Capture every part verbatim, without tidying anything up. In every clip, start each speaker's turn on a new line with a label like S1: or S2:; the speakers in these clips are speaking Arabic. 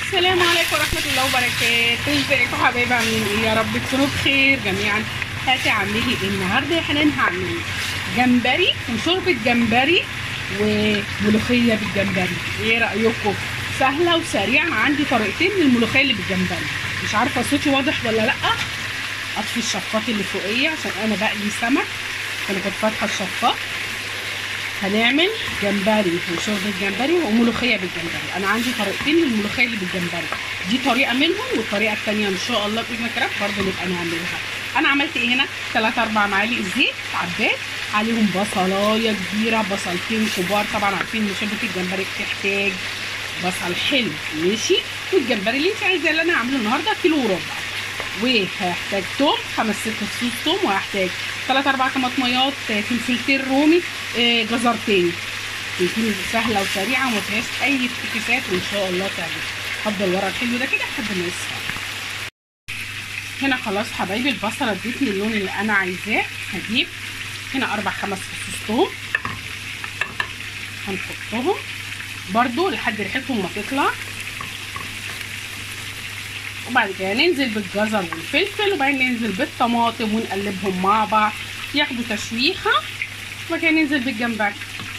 S1: السلام عليكم ورحمة الله وبركاته. ازيكم حبايبي، عاملين ايه؟ يا رب تكونوا بخير جميعا. هتعملي ايه النهارده يا حنان؟ هعمل جمبري وشوربة جمبري وملوخية بالجمبري. ايه رأيكم؟ سهلة وسريعة. عندي طريقتين للملوخية اللي بالجمبري. مش عارفة صوتي واضح ولا لأ. اطفي الشفاط اللي فوقيه عشان انا بقلي سمك، انا كنت فاتحة الشفاط. هنعمل جمبري وشوربه جمبري وملوخيه بالجمبري. انا عندي طريقتين للملوخيه اللي بالجمبري، دي طريقه منهم والطريقه الثانيه ان شاء الله باذن الله برضه نبقى نعملها. انا عملت ايه هنا؟ ثلاثة أربعة معالق زيت عباد، عليهم بصلايه كبيره، بصلتين كبار. طبعا عارفين ان شوربه الجمبري بتحتاج بصل حلو ماشي، والجمبري اللي انت عايزاه اللي انا هعمله النهارده كيلو وربع. وهحتاج توم خمس ست فصوص توم، وهحتاج ثلاث اربع طماطميات، فلفلتين رومي، جزرتين. تكون سهله وسريعه وما فيهاش اي افتكاسات وان شاء الله تعجبك. هفضل ورا الحلو ده كده لحد ما يصفى. هنا خلاص حبايبي البصله ادتني اللون اللي انا عايزاه. هجيب هنا اربع خمس فصوص توم، هنحطهم برضو لحد ريحتهم ما تطلع، وبعد كده ننزل بالجزر والفلفل، وبعدين ننزل بالطماطم ونقلبهم مع بعض ياخدوا تشويحه، وبعد كده ننزل بالجمبري.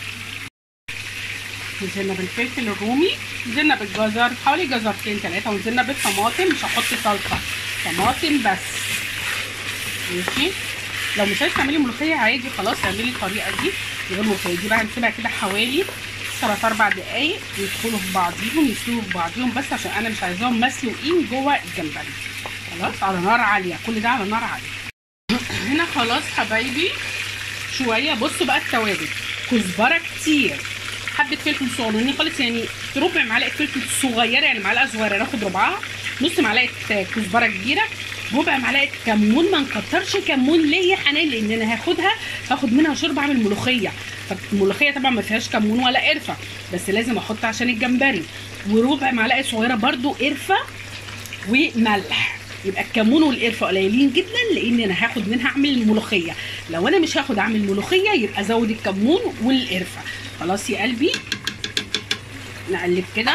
S1: نزلنا بالفلفل الرومي، نزلنا بالجزر حوالي جزرتين ثلاثه، ونزلنا بالطماطم. مش هحط صلصه، طماطم بس ماشي. لو مش عايزه تعملي ملوخيه عادي خلاص اعملي الطريقه دي من غير ملوخيه. دي بقى هنسيبها كده حوالي ثلاث اربع دقايق يدخلوا في بعضيهم، يسلقوا في بعضيهم، بس عشان انا مش عايزاهم مسلوقين جوه الجمبري. خلاص على نار عاليه، كل ده على نار عاليه. هنا خلاص حبايبي شويه. بصوا بقى التوابل، كزبره كتير، حبه فلفل صغننين خالص، يعني ربع معلقه فلفل صغيره، يعني معلقه صغيره ناخد ربعها، نص معلقه كزبره كبيره، ربع معلقه كمون. ما نكترش كمون ليه يا حنان؟ لان انا هاخدها هاخد منها شوربه اعمل ملوخيه، فالملوخيه طبعا ما فيهاش كمون ولا قرفه، بس لازم احط عشان الجمبري. وربع معلقه صغيره برده قرفه وملح. يبقى الكمون والقرفه قليلين جدا لان انا هاخد منها اعمل ملوخيه. لو انا مش هاخد اعمل ملوخيه يبقى زود الكمون والقرفه. خلاص يا قلبي نقلب كده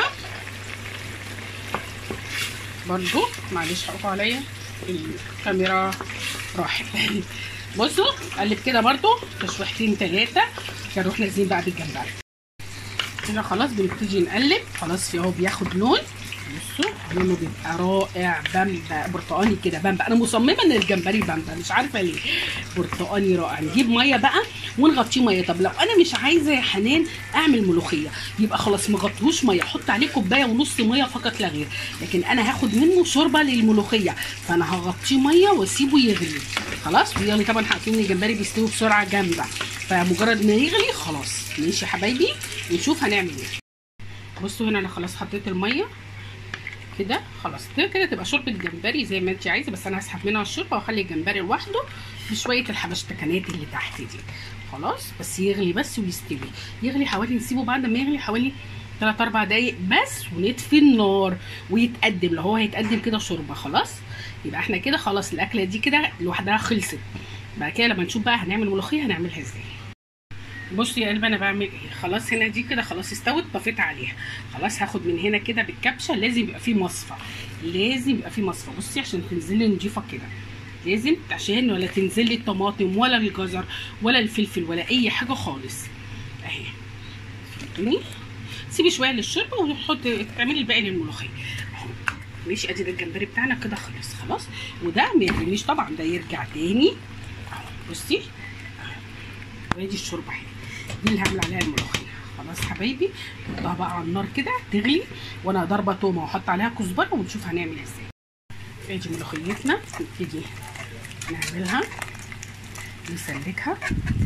S1: برضو. معلش حقكوا عليا الكاميرا راحت. بصوا قلب كده برضو تشويحتين ثلاثه، نروح نازلين بقى بالجمبري. هنا خلاص بنبتدي نقلب. خلاص في اهو بياخد لون، بصوا لونه بيبقى رائع، بامبا برتقاني كده، بامبا. انا مصممه ان الجمبري بامبا مش عارفه ليه، برتقاني رائع. نجيب ميه بقى ونغطيه ميه. طب لو انا مش عايزه يا حنان اعمل ملوخيه يبقى خلاص ما غطيهوش ميه، احط عليه كوبايه ونص ميه فقط لا غير، لكن انا هاخد منه شوربه للملوخيه فانا هغطيه ميه واسيبه يغلي. خلاص ويلا. طبعا عارفين ان الجمبري بيستوي بسرعه جامده، فمجرد ما يغلي خلاص. ماشي يا حبايبي نشوف هنعمل ايه. بصوا هنا انا خلاص حطيت الميه كده، خلاص كده كده تبقى شوربه جمبري زي ما انت عايزه، بس انا هسحب منها الشوربه واخلي الجمبري لوحده بشويه الحبشتكنات اللي تحت دي. خلاص بس يغلي بس ويستوي. يغلي حوالي، نسيبه بعد ما يغلي حوالي ثلاث اربع دقايق بس، ونطفي النار ويتقدم. لو هو هيتقدم كده شوربه خلاص يبقى احنا كده خلاص الاكله دي كده لوحدها خلصت. بعد كده لما نشوف بقى هنعمل ملوخيه هنعملها ازاي. بصوا يا قلبي انا بعمل ايه. خلاص هنا دي كده خلاص استوت، طفيت عليها. خلاص هاخد من هنا كده بالكبشه، لازم يبقى فيه مصفى، لازم يبقى فيه مصفى. بصي عشان تنزلي نضيفه كده لازم، عشان ولا تنزلي الطماطم ولا الجزر ولا الفلفل ولا اي حاجه خالص. اهي فهمتوني. سيبي شويه للشوربه وحط اعملي الباقي للملوخيه اهو. ماشي ادي ده الجمبري بتاعنا كده خلص. خلاص وده ما يغليش طبعا، ده يرجع تاني اهو. بصي وادي الشوربه اهي، دي اللي هعمل عليها الملوخيه. خلاص حبايبي نحطها بقى على النار كده تغلي، وانا ضاربه تومه واحط عليها كزبره ونشوف هنعمل ازاي. ادي ملوخيتنا نبتدي نعملها نسلكها.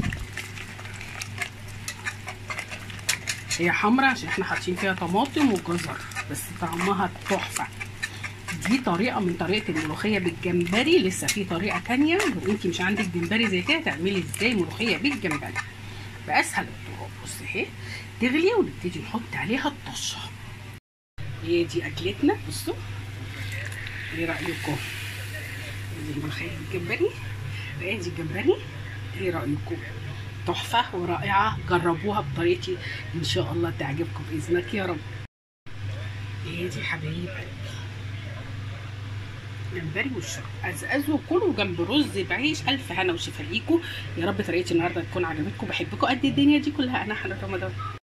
S1: هي حمرا عشان احنا حاطين فيها طماطم وجزر، بس طعمها تحفه. دي طريقه من طريقه الملوخيه بالجمبري. لسه في طريقه تانيه لو انت مش عندك جمبري زي كده تعملي ازاي ملوخيه بالجمبري باسهل الطرق. بصي اهي تغلي ونبتدي نحط عليها الطشه. هي دي اكلتنا. بصوا ايه رايكم؟ دي الملوخيه بالجمبري، ادي الجمبري. ايه رايكم؟ تحفه ورائعه. جربوها بطريقتي ان شاء الله تعجبكم باذنك يا رب. ايه دي حبايب جمبري والشرب ازازوا كلوا جنب رز بعيش. الف هنا وشفا ليكوا. يا رب طريقتي النهارده تكون عجبتكم. بحبكم قد الدنيا دي كلها. انا حلا رمضان.